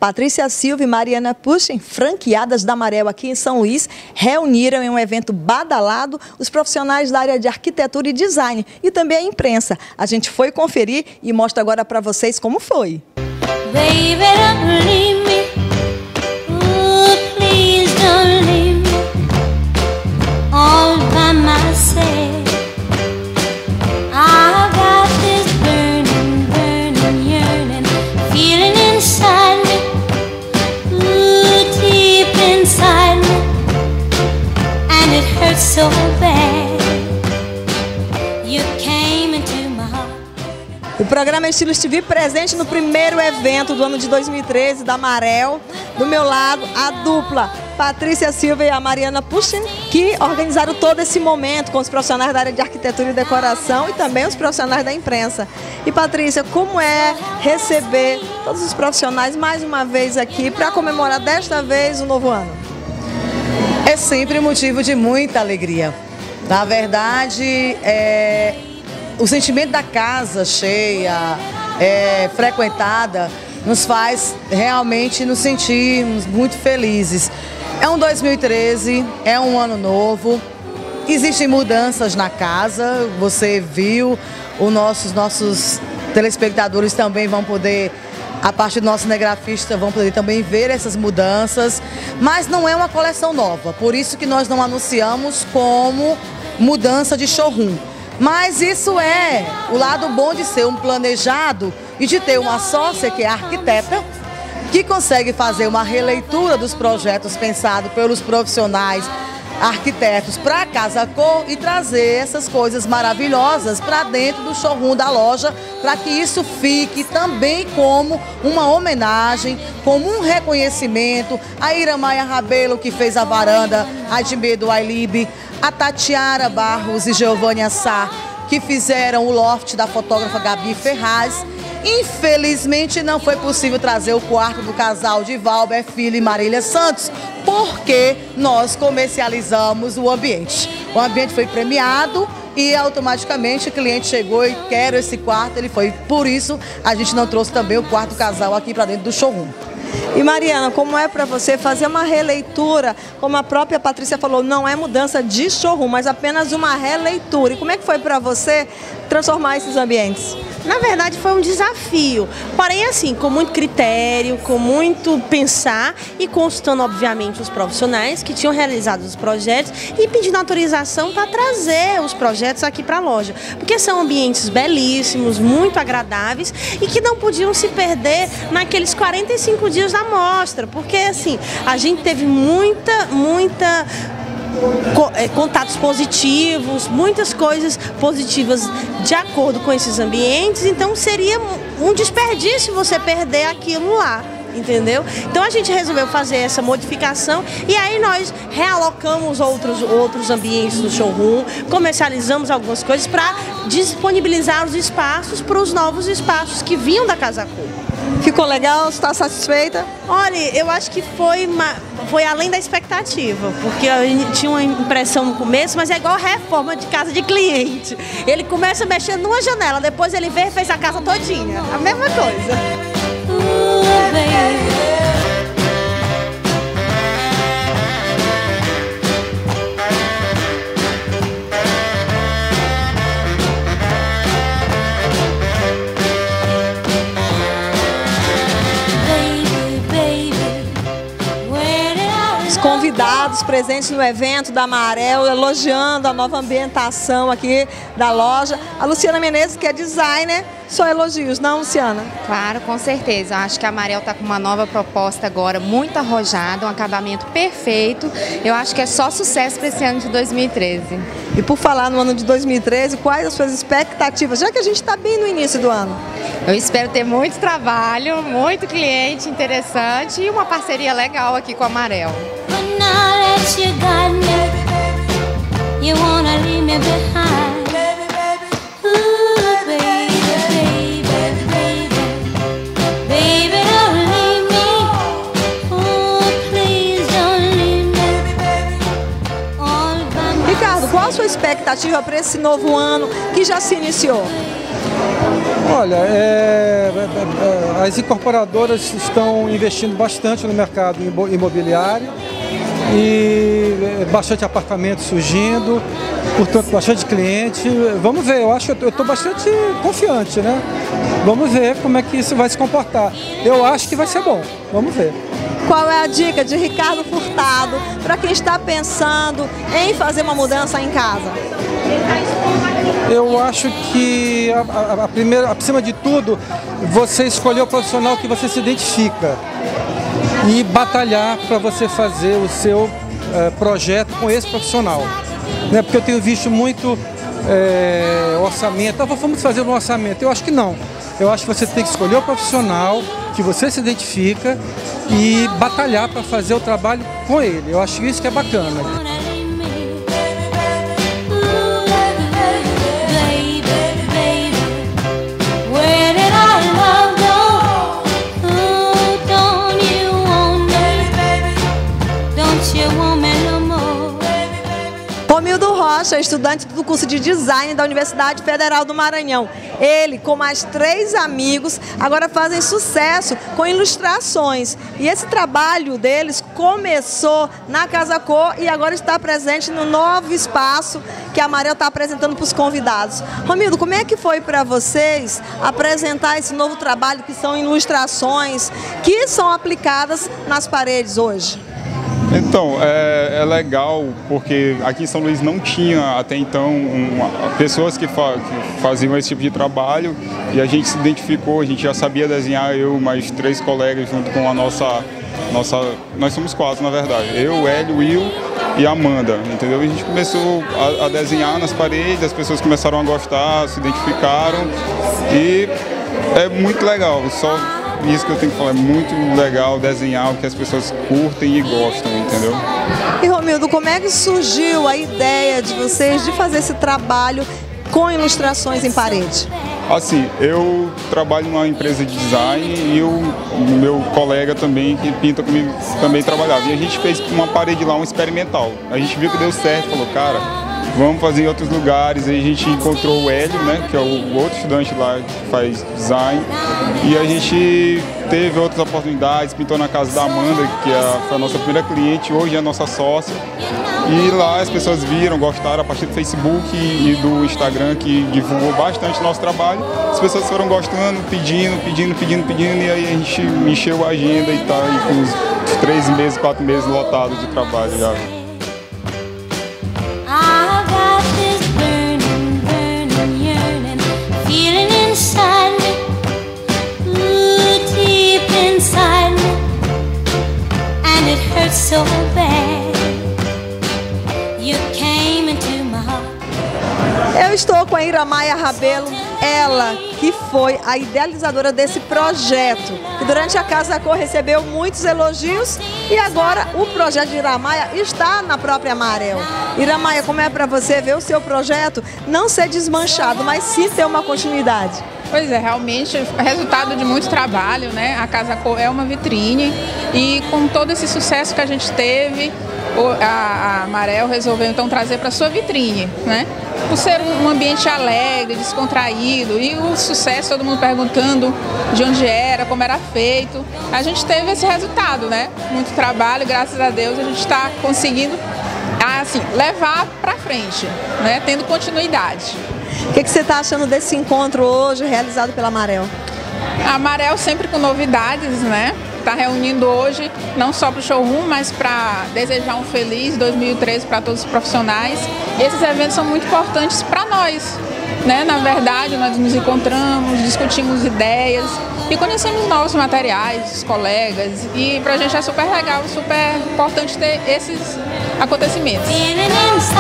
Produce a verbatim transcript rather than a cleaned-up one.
Patrícia Silva e Mariana Puschen, franqueadas da Marel aqui em São Luís, reuniram em um evento badalado os profissionais da área de arquitetura e design e também a imprensa. A gente foi conferir e mostra agora para vocês como foi. Baby, don't leave me. Ooh, please don't leave me all by myself. I got this burning, burning, yearning feeling inside me, ooh, deep inside me, and it hurts so bad. You came into my heart. O programa Estilos T V presente no primeiro evento do ano de dois mil e treze da Marel. Do meu lado, a dupla Patrícia Silva e a Mariana Puschen, que organizaram todo esse momento com os profissionais da área de arquitetura e decoração e também os profissionais da imprensa. E Patrícia, como é receber todos os profissionais mais uma vez aqui para comemorar desta vez o novo ano? É sempre motivo de muita alegria. Na verdade, é... o sentimento da casa cheia, é, frequentada, nos faz realmente nos sentirmos muito felizes. É um dois mil e treze, é um ano novo, existem mudanças na casa, você viu, os nossos, nossos telespectadores também vão poder, a parte do nosso cinegrafista, vão poder também ver essas mudanças, mas não é uma coleção nova, por isso que nós não anunciamos como mudança de showroom. Mas isso é o lado bom de ser um planejado e de ter uma sócia que é arquiteta, que consegue fazer uma releitura dos projetos pensados pelos profissionais arquitetos para a Casa Cor e trazer essas coisas maravilhosas para dentro do showroom da loja, para que isso fique também como uma homenagem, como um reconhecimento. A Ira Maia Rabelo, que fez a varanda, a Edmê do Ailib, a Tatiara Barros e Giovânia Sá, que fizeram o loft da fotógrafa Gabi Ferraz. Infelizmente não foi possível trazer o quarto do casal de Valber Filho e Marília Santos, porque nós comercializamos o ambiente. O ambiente foi premiado e automaticamente o cliente chegou e quer esse quarto, ele foi. Por isso a gente não trouxe também o quarto do casal aqui para dentro do showroom. E Mariana, como é para você fazer uma releitura, como a própria Patrícia falou, não é mudança de showroom, mas apenas uma releitura. E como é que foi para você transformar esses ambientes? Na verdade foi um desafio, porém assim, com muito critério, com muito pensar e consultando obviamente os profissionais que tinham realizado os projetos e pedindo autorização para trazer os projetos aqui para a loja, porque são ambientes belíssimos, muito agradáveis e que não podiam se perder naqueles quarenta e cinco dias da mostra, porque assim, a gente teve muita, muita... contatos positivos, muitas coisas positivas de acordo com esses ambientes, então seria um desperdício você perder aquilo lá, entendeu? Então a gente resolveu fazer essa modificação e aí nós realocamos outros, outros ambientes do showroom, comercializamos algumas coisas para disponibilizar os espaços para os novos espaços que vinham da Casa Cor. Ficou legal? Está satisfeita? Olha, eu acho que foi, uma, foi além da expectativa, porque eu tinha uma impressão no começo, mas é igual a reforma de casa de cliente. Ele começa mexendo numa janela, depois ele vê e fez a casa todinha. A mesma coisa. Convidados presentes no evento da Marel, elogiando a nova ambientação aqui da loja. A Luciana Menezes, que é designer, só elogios, não, Luciana? Claro, com certeza. Acho que a Marel está com uma nova proposta agora, muito arrojada, um acabamento perfeito. Eu acho que é só sucesso para esse ano de dois mil e treze. E por falar no ano de dois mil e treze, quais as suas expectativas, já que a gente está bem no início do ano? Eu espero ter muito trabalho, muito cliente interessante e uma parceria legal aqui com a Marel. You got me, you wanna leave me behind. Ooh, baby, baby, baby, baby, don't leave me. Oh, please don't leave me. All by myself. Ricardo, qual a sua expectativa para esse novo ano que já se iniciou? Olha, é, é, as incorporadoras estão investindo bastante no mercado imobiliário e bastante apartamento surgindo, portanto, bastante cliente. Vamos ver, eu acho que eu estou bastante confiante, né? Vamos ver como é que isso vai se comportar. Eu acho que vai ser bom, vamos ver. Qual é a dica de Ricardo Furtado para quem está pensando em fazer uma mudança em casa? Eu acho que, a, a, a primeira, acima de tudo, você escolher o profissional que você se identifica e batalhar para você fazer o seu é, projeto com esse profissional. Né? Porque eu tenho visto muito é, orçamento, ah, vamos fazer um orçamento. Eu acho que não. Eu acho que você tem que escolher o profissional que você se identifica e batalhar para fazer o trabalho com ele. Eu acho isso que é bacana. Romildo Rocha, estudante do curso de Design da Universidade Federal do Maranhão. Ele, com mais três amigos, agora fazem sucesso com ilustrações. E esse trabalho deles começou na Casa Cor e agora está presente no novo espaço que a Marel está apresentando para os convidados. Romildo, como é que foi para vocês apresentar esse novo trabalho que são ilustrações que são aplicadas nas paredes hoje? Então, é, é legal porque aqui em São Luís não tinha até então uma, pessoas que, fa, que faziam esse tipo de trabalho e a gente se identificou, a gente já sabia desenhar, eu mais três colegas junto com a nossa, nossa nós somos quatro na verdade, eu, Hélio, Will e Amanda, entendeu? E a gente começou a, a desenhar nas paredes, as pessoas começaram a gostar, se identificaram e é muito legal, só isso que eu tenho que falar, é muito legal desenhar o que as pessoas curtem e gostam, entendeu? E Romildo, como é que surgiu a ideia de vocês de fazer esse trabalho com ilustrações em parede? Assim, eu trabalho numa empresa de design e o meu colega também, que pinta comigo, também trabalhava. E a gente fez uma parede lá, um experimental. A gente viu que deu certo, falou, cara, vamos fazer em outros lugares. Aí a gente encontrou o Hélio, né, que é o outro estudante lá que faz design. E a gente teve outras oportunidades, pintou na casa da Amanda, que é, foi a nossa primeira cliente, hoje é a nossa sócia. E lá as pessoas viram, gostaram a partir do Facebook e do Instagram, que divulgou bastante o nosso trabalho. As pessoas foram gostando, pedindo, pedindo, pedindo, pedindo, e aí a gente encheu a agenda e tá aí com uns três meses, quatro meses lotados de trabalho já. So bad, you came into my heart. Eu estou com a Iramaia Rabelo, ela que foi a idealizadora desse projeto, que durante a Casa Cor recebeu muitos elogios e agora o projeto de Iramaia está na própria Marel. Iramaia, como é para você ver o seu projeto não ser desmanchado, mas sim ter uma continuidade? Pois é, realmente é resultado de muito trabalho, né? A Casa Cor é uma vitrine e com todo esse sucesso que a gente teve, a, a Marel resolveu então trazer para sua vitrine, né? Por ser um ambiente alegre, descontraído e o sucesso, todo mundo perguntando de onde era, como era feito, a gente teve esse resultado, né? Muito trabalho, graças a Deus a gente está conseguindo assim, levar para frente, né? Tendo continuidade. O que, que você está achando desse encontro hoje realizado pela Marel? A Marel sempre com novidades, né? Está reunindo hoje não só para o showroom, mas para desejar um feliz dois mil e treze para todos os profissionais. Esses eventos são muito importantes para nós, né? Na verdade, nós nos encontramos, discutimos ideias e conhecemos novos materiais, os colegas. E para a gente é super legal, super importante ter esses acontecimentos.